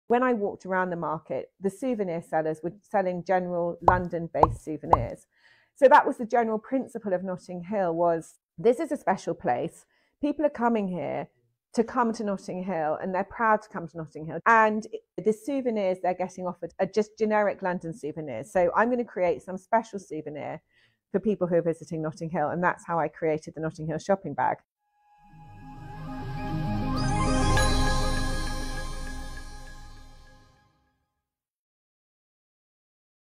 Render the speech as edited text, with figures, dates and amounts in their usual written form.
When I walked around the market, the souvenir sellers were selling general London-based souvenirs. So that was the general principle of Notting Hill, was this is a special place. People are coming here to come to Notting Hill, and they're proud to come to Notting Hill. And the souvenirs they're getting offered are just generic London souvenirs. So I'm going to create some special souvenir for people who are visiting Notting Hill. And that's how I created the Notting Hill shopping bag.